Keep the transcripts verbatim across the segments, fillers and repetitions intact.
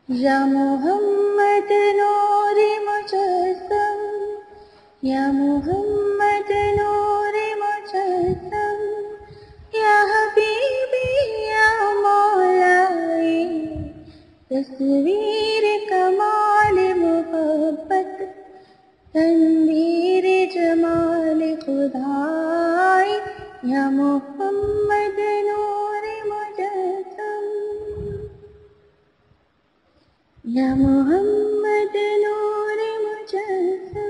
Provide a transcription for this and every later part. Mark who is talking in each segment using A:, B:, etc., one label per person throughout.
A: یا محمد نور مجسم، یا محمد نور مجسم، یا حبیبی یا مولائی، تصویر کمال محبت، تنویر جمال خدائی، یا محمد نور مجسم، یا محمد نور مجسم۔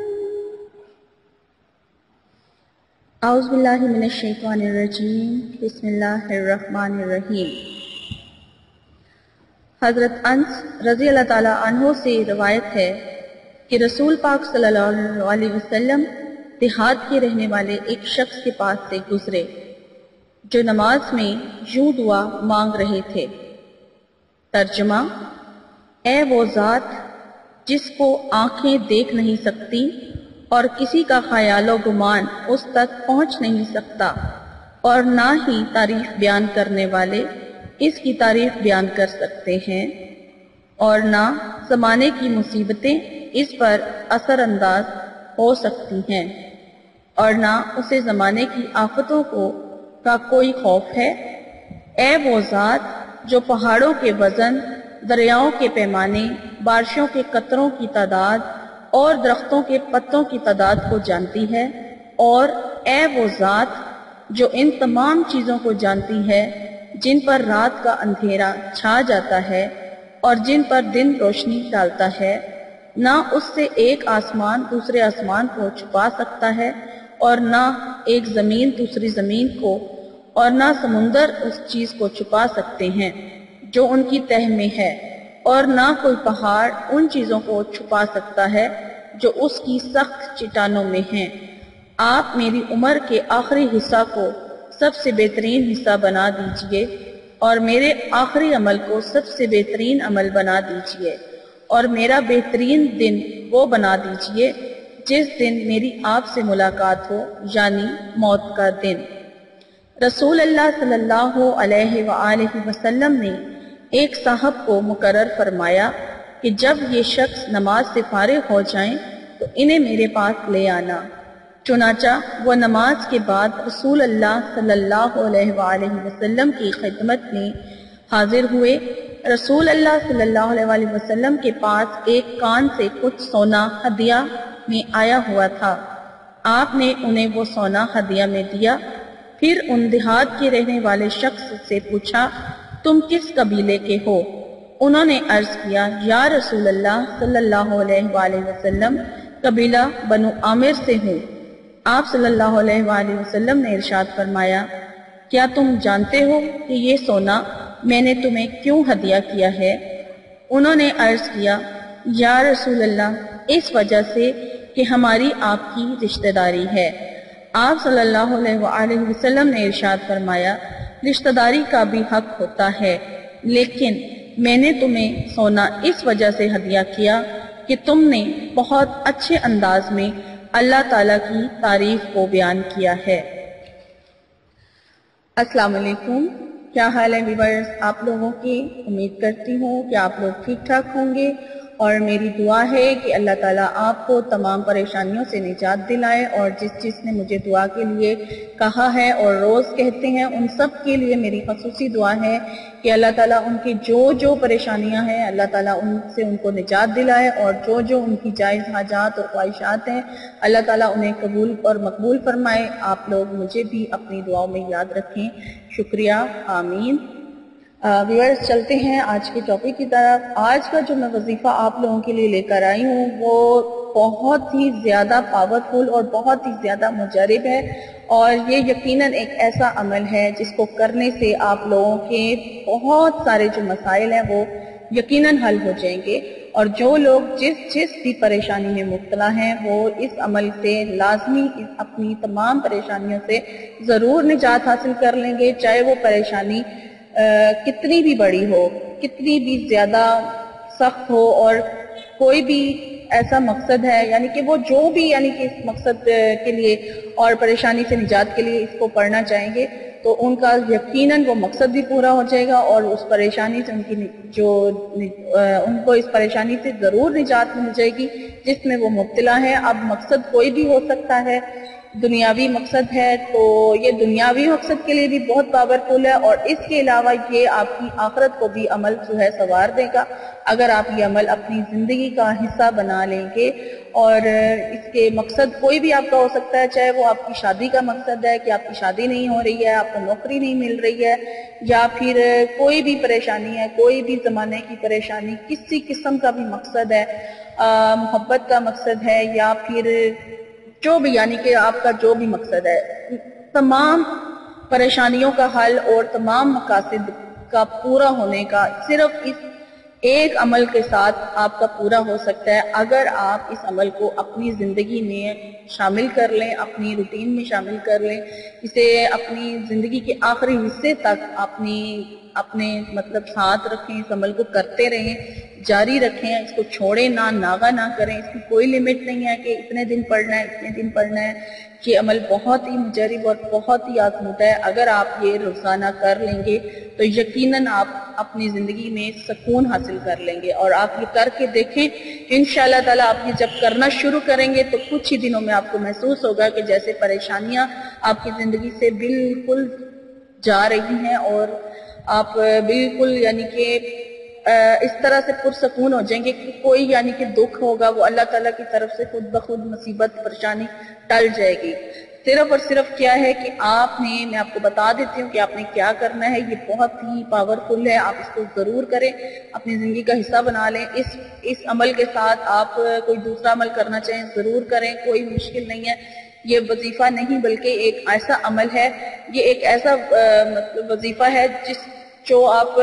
A: اعوذ باللہ من الشیطان الرجیم، بسم اللہ الرحمن الرحیم۔ حضرت انس رضی اللہ تعالیٰ عنہ سے روایت ہے کہ رسول پاک صلی اللہ علیہ وسلم دیہات کے رہنے والے ایک شخص کے پاس سے گزرے جو نماز میں یوں دعا مانگ رہے تھے۔ ترجمہ: اے وہ ذات جس کو آنکھیں دیکھ نہیں سکتی اور کسی کا خیال و گمان اس تک پہنچ نہیں سکتا، اور نہ ہی تعریف بیان کرنے والے اس کی تعریف بیان کر سکتے ہیں، اور نہ زمانے کی مصیبتیں اس پر اثر انداز ہو سکتی ہیں، اور نہ اسے زمانے کی آفتوں کو کا کوئی خوف ہے۔ اے وہ ذات جو پہاڑوں کے وزن، دریاؤں کے پیمانے، بارشوں کے قطروں کی تعداد اور درختوں کے پتوں کی تعداد کو جانتی ہے، اور اے وہ ذات جو ان تمام چیزوں کو جانتی ہے جن پر رات کا اندھیرا چھا جاتا ہے اور جن پر دن روشنی ڈالتا ہے، نہ اس سے ایک آسمان دوسرے آسمان کو چھپا سکتا ہے، اور نہ ایک زمین دوسری زمین کو، اور نہ سمندر اس چیز کو چھپا سکتے ہیں جو ان کی تہ میں ہے، اور نہ کوئی پہاڑ ان چیزوں کو چھپا سکتا ہے جو اس کی سخت چٹانوں میں ہیں۔ آپ میری عمر کے آخری حصہ کو سب سے بہترین حصہ بنا دیجئے، اور میرے آخری عمل کو سب سے بہترین عمل بنا دیجئے، اور میرا بہترین دن وہ بنا دیجئے جس دن میری آپ سے ملاقات ہو، یعنی موت کا دن۔ رسول اللہ صلی اللہ علیہ وآلہ وسلم نے ایک صاحب کو مقرر فرمایا کہ جب یہ شخص نماز سے فارغ ہو جائیں تو انہیں میرے پاس لے آنا۔ چنانچہ وہ نماز کے بعد رسول اللہ صلی اللہ علیہ وآلہ وسلم کی خدمت میں حاضر ہوئے۔ رسول اللہ صلی اللہ علیہ وآلہ وسلم کے پاس ایک کان سے کچھ سونا ہدیہ میں آیا ہوا تھا۔ آپ نے انہیں وہ سونا ہدیہ میں دیا، پھر ان دیہات کے رہنے والے شخص سے پوچھا، تم کس قبیلے کے ہو؟ انہوں نے عرض کیا، یا رسول اللہ صلی اللہ علیہ وآلہ وسلم، قبیلہ بنو عامر سے ہوں۔ آپ صلی اللہ علیہ وآلہ وسلم نے ارشاد فرمایا، کیا تم جانتے ہو کہ یہ سونا میں نے تمہیں کیوں ہدیہ کیا ہے؟ انہوں نے عرض کیا، یا رسول اللہ، اس وجہ سے کہ ہماری آپ کی رشتہ داری ہے۔ آپ صلی اللہ علیہ وآلہ وسلم نے ارشاد فرمایا، رشتہ داری کا بھی حق ہوتا ہے، لیکن میں نے تمہیں سونا اس وجہ سے ہدیہ کیا کہ تم نے بہت اچھے انداز میں اللہ تعالیٰ کی تعریف کو بیان کیا ہے۔ السلام علیکم، کیا حال ہے ویورز آپ لوگوں کی؟ امید کرتی ہوں کہ آپ لوگ ٹھیک ٹھاک ہوں گے، اور میری دعا ہے کہ اللہ تعالیٰ آپ کو تمام پریشانیوں سے نجات دلائے، اور جس جس نے مجھے دعا کے لیے کہا ہے اور روز کہتے ہیں ان سب کے لیے میری خصوصی دعا ہے کہ اللہ تعالیٰ ان کی جو جو پریشانیاں ہیں اللہ تعالیٰ ان سے ان کو نجات دلائے، اور جو جو ان کی جائز حاجات اور خواہشات ہیں اللہ تعالیٰ انہیں قبول اور مقبول فرمائے۔ آپ لوگ مجھے بھی اپنی دعاؤں میں یاد رکھیں، شکریہ، آمین۔ ویورز چلتے ہیں آج کے ٹاپک کی طرف۔ آج کا جو میں وظیفہ آپ لوگوں کے لیے لے کر آئی ہوں وہ بہت ہی زیادہ پاورفل اور بہت ہی زیادہ مجرب ہے، اور یہ یقیناً ایک ایسا عمل ہے جس کو کرنے سے آپ لوگوں کے بہت سارے جو مسائل ہیں وہ یقیناً حل ہو جائیں گے، اور جو لوگ جس جس بھی پریشانی میں مبتلا ہیں وہ اس عمل سے لازمی اپنی تمام پریشانیوں سے ضرور نجات حاصل کر لیں گے، چاہے وہ پریشانی کتنی بھی بڑی ہو، کتنی بھی زیادہ سخت ہو، اور کوئی بھی ایسا مقصد ہے، یعنی کہ وہ جو بھی یعنی کہ اس مقصد کے لیے اور پریشانی سے نجات کے لیے اس کو پڑھنا چاہیں گے تو ان کا یقیناً وہ مقصد بھی پورا ہو جائے گا اور اس پریشانی سے ان کی جو ان کو اس پریشانی سے ضرور نجات مل جائے گی جس میں وہ مبتلا ہے۔ اب مقصد کوئی بھی ہو سکتا ہے، دنیاوی مقصد ہے تو یہ دنیاوی مقصد کے لیے بھی بہت پاورفل ہے، اور اس کے علاوہ یہ آپ کی آخرت کو بھی عمل جو ہے سنوار دے گا اگر آپ یہ عمل اپنی زندگی کا حصہ بنا لیں گے۔ اور اس کے مقصد کوئی بھی آپ کا ہو سکتا ہے، چاہے وہ آپ کی شادی کا مقصد ہے کہ آپ کی شادی نہیں ہو رہی ہے، آپ کو نوکری نہیں مل رہی ہے، یا پھر کوئی بھی پریشانی ہے، کوئی بھی زمانے کی پریشانی، کسی قسم کا بھی مقصد ہے، محبت کا مقصد ہے، یا پھر جو بھی، یعنی کہ آپ کا جو بھی مقصد ہے، تمام پریشانیوں کا حل اور تمام مقاصد کا پورا ہونے کا صرف اس ایک عمل کے ساتھ آپ کا پورا ہو سکتا ہے اگر آپ اس عمل کو اپنی زندگی میں شامل کر لیں، اپنی روٹین میں شامل کر لیں، اسے اپنی زندگی کے آخری حصے تک اپنی اپنے مطلب ساتھ رکھیں، اس عمل کو کرتے رہیں، جاری رکھیں، اس کو چھوڑیں نہ، ناغہ نہ کریں۔ اس کی کوئی لمٹ نہیں ہے کہ اتنے دن پڑھنا ہے، اتنے دن پڑھنا ہے۔ یہ عمل بہت ہی مجرب اور بہت ہی آزمودہ ہے۔ اگر آپ یہ روزانہ کر لیں گے تو یقیناً آپ اپنی زندگی میں سکون حاصل کر لیں گے، اور آپ یہ کر کے دیکھیں انشاءاللہ تعالیٰ۔ آپ یہ جب کرنا شروع کریں گے تو کچھ ہی دنوں میں آپ کو محسوس ہوگا کہ جیسے پریشانیاں آپ کی زندگی سے بالکل جا رہی ہیں، اور آپ بالکل یعنی کہ اس طرح سے پرسکون ہو جائیں گے کہ کوئی یعنی کہ دکھ ہوگا وہ اللہ تعالیٰ کی طرف سے خود بخود مصیبت پریشانی ٹل جائے گی۔ صرف اور صرف کیا ہے کہ آپ نے، میں آپ کو بتا دیتی ہوں کہ آپ نے کیا کرنا ہے، یہ بہت ہی پاورفل ہے، آپ اس کو ضرور کریں، اپنی زندگی کا حصہ بنا لیں۔ اس اس عمل کے ساتھ آپ کوئی دوسرا عمل کرنا چاہیں ضرور کریں، کوئی مشکل نہیں ہے۔ یہ وظیفہ نہیں بلکہ ایک ایسا عمل ہے، یہ ایک ایسا مطلب وظیفہ ہے جس جو آپ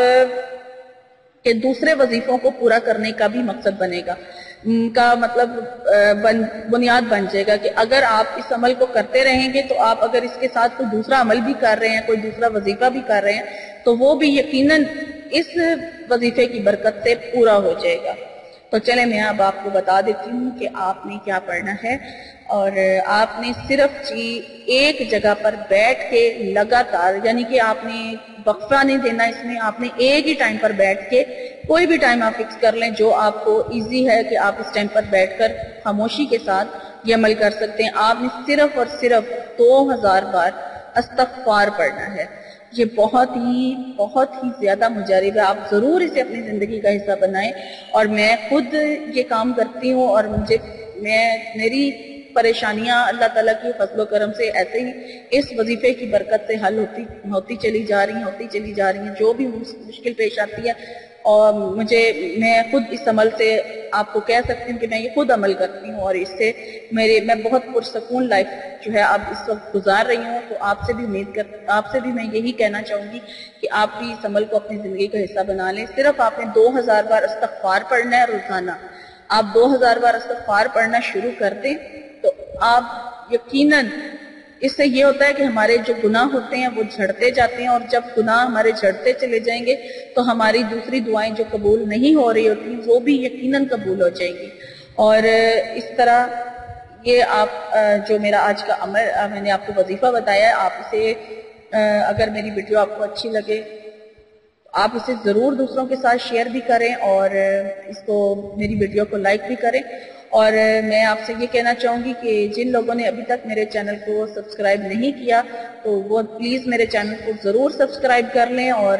A: کہ دوسرے وظیفوں کو پورا کرنے کا بھی مقصد بنے گا، کا مطلب بن بنیاد بن جائے گا کہ اگر آپ اس عمل کو کرتے رہیں گے تو آپ اگر اس کے ساتھ کوئی دوسرا عمل بھی کر رہے ہیں، کوئی دوسرا وظیفہ بھی کر رہے ہیں تو وہ بھی یقیناً اس وظیفے کی برکت سے پورا ہو جائے گا۔ تو چلیں میں اب آپ کو بتا دیتی ہوں کہ آپ نے کیا پڑھنا ہے، اور آپ نے صرف جی ایک جگہ پر بیٹھ کے لگاتار، یعنی کہ آپ نے وقفہ نہیں دینا، اس میں آپ نے ایک ہی ٹائم پر بیٹھ کے، کوئی بھی ٹائم آپ فکس کر لیں جو آپ کو ایزی ہے کہ آپ اس ٹائم پر بیٹھ کر خاموشی کے ساتھ یہ عمل کر سکتے ہیں۔ آپ نے صرف اور صرف دو ہزار بار استغفار پڑھنا ہے۔ یہ بہت ہی بہت ہی زیادہ مجرب ہے، آپ ضرور اسے اپنی زندگی کا حصہ بنائیں، اور میں خود یہ کام کرتی ہوں، اور مجھے میں میری پریشانیاں اللہ تعالیٰ کی فضل و کرم سے ایسے ہی اس وظیفے کی برکت سے حل ہوتی ہوتی چلی جا رہی ہیں ہوتی چلی جا رہی ہیں جو بھی مشکل پیش آتی ہے، اور مجھے میں خود اس عمل سے آپ کو کہہ سکتی ہوں کہ میں یہ خود عمل کرتی ہوں، اور اس سے میرے میں بہت پرسکون لائف جو ہے اب اس وقت گزار رہی ہوں۔ تو آپ سے بھی امید کر آپ سے بھی میں یہی کہنا چاہوں گی کہ آپ بھی اس عمل کو اپنی زندگی کا حصہ بنا لیں۔ صرف آپ نے دو ہزار بار استغفار پڑھنا ہے روزانہ۔ آپ دو ہزار بار استغفار پڑھنا شروع کر دیں تو آپ یقیناً، اس سے یہ ہوتا ہے کہ ہمارے جو گناہ ہوتے ہیں وہ جھڑتے جاتے ہیں، اور جب گناہ ہمارے جھڑتے چلے جائیں گے تو ہماری دوسری دعائیں جو قبول نہیں ہو رہی ہوتی وہ بھی یقیناً قبول ہو جائیں گی۔ اور اس طرح یہ آپ جو میرا آج کا عمل میں نے آپ کو وظیفہ بتایا ہے، آپ اسے اگر میری ویڈیو آپ کو اچھی لگے آپ اسے ضرور دوسروں کے ساتھ شیئر بھی کریں، اور اس کو میری ویڈیو کو لائک بھی کریں۔ اور میں آپ سے یہ کہنا چاہوں گی کہ جن لوگوں نے ابھی تک میرے چینل کو سبسکرائب نہیں کیا تو وہ پلیز میرے چینل کو ضرور سبسکرائب کر لیں، اور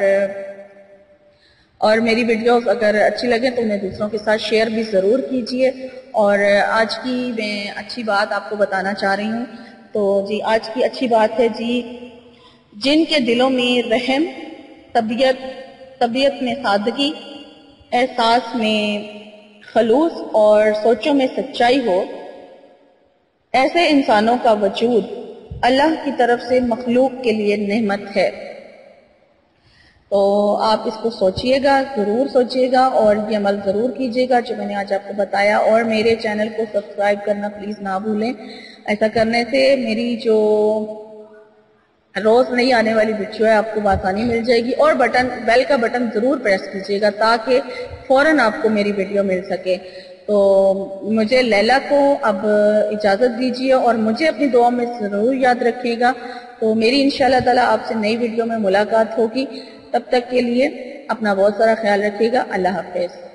A: اور میری ویڈیوز اگر اچھی لگیں تو انہیں دوسروں کے ساتھ شیئر بھی ضرور کیجئے۔ اور آج کی میں اچھی بات آپ کو بتانا چاہ رہی ہوں، تو جی آج کی اچھی بات ہے جی جن کے دلوں میں رحم، طبیعت طبیعت میں سادگی، احساس میں خلوص اور سوچوں میں سچائی ہو، ایسے انسانوں کا وجود اللہ کی طرف سے مخلوق کے لیے نعمت ہے۔ تو آپ اس کو سوچئے گا، ضرور سوچئے گا، اور یہ عمل ضرور کیجئے گا جو میں نے آج آپ کو بتایا، اور میرے چینل کو سبسکرائب کرنا پلیز نہ بھولیں۔ ایسا کرنے سے میری جو روز نہیں آنے والی ویڈیو ہے آپ کو بآسانی مل جائے گی، اور بٹن بیل کا بٹن ضرور پریس کیجئے گا تاکہ فوراً آپ کو میری ویڈیو مل سکے۔ تو مجھے لیلا کو اب اجازت دیجیے، اور مجھے اپنی دعاؤں میں ضرور یاد رکھیے گا۔ تو میری انشاءاللہ تعالیٰ آپ سے نئی ویڈیو میں ملاقات ہوگی. تب تک کے لیے اپنا بہت سارا خیال رکھیے گا. اللہ حافظ.